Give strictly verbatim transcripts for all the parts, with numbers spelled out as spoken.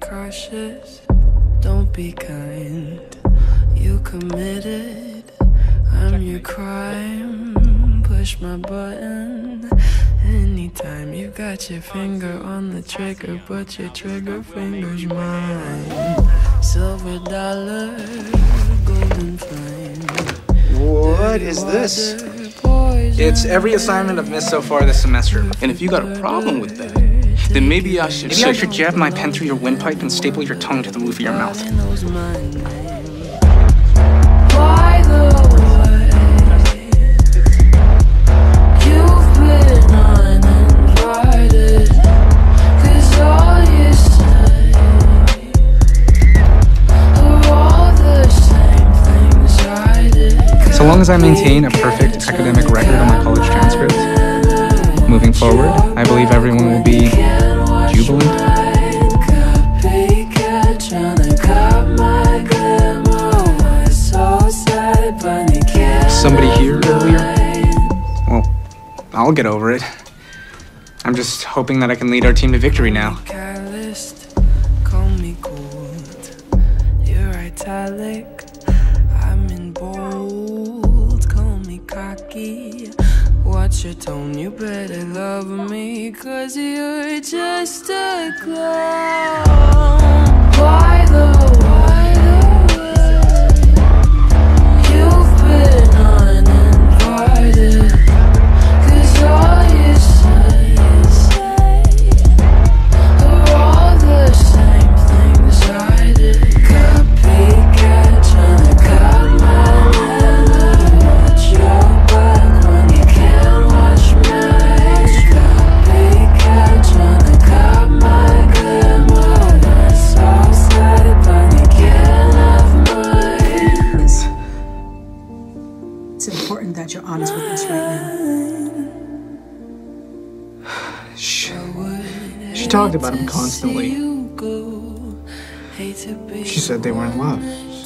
crushes, don't be kind. You committed, I'm your crime. Push my button anytime. You got your finger on the trigger, but your trigger finger's mine. Silver dollar, golden flame. What is this? It's every assignment I've missed so far this semester. And if you got a problem with that, then maybe I should Maybe I should jab my pen through your windpipe and staple your tongue to the roof of your mouth. By the way, you've been uninvited, 'cause all you say are all the same things I did. So long as I maintain a perfect academic record on my college transcript, moving forward, I believe everyone will be jubilant. Copycat tryna cut my glamour. Why so sad, but you can't. Somebody here earlier? Well, I'll get over it. I'm just hoping that I can lead our team to victory now. Catalyst, call me gold. You're italic, I'm in bold. Call me cocky. Watch your tone, you better love me, 'cause you're just a clown. By the way, you've been uninvited, 'cause all you say are all the same things I did. Copycat tryna cut my leather. Watch your back when you can't watch me. Copycat tryna cut my glamour. That's so sad, but you can't have mine. It's important that you're honest with us right now. She, she talked about him constantly. She said they were in love.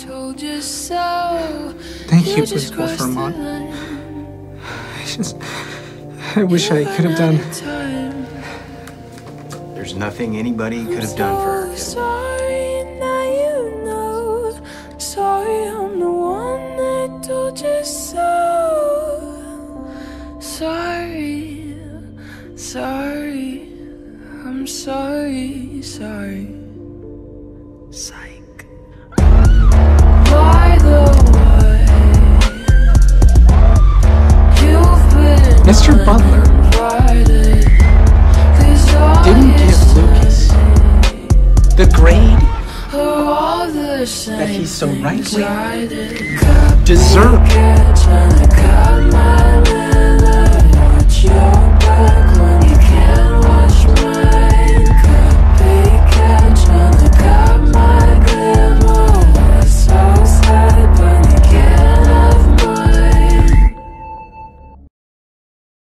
Thank you, Principal Vermont. I just... I wish I could have done... There's nothing anybody could have done for her. Sorry, now you know. Sorry, I'm the one that told you so. Sorry, sorry, I'm sorry, sorry. Psych. By the way, you've been Mister Butler uninvited, 'cause all didn't you give Lucas the grade are all the same that he so things rightly I did. deserved. Copycat tryna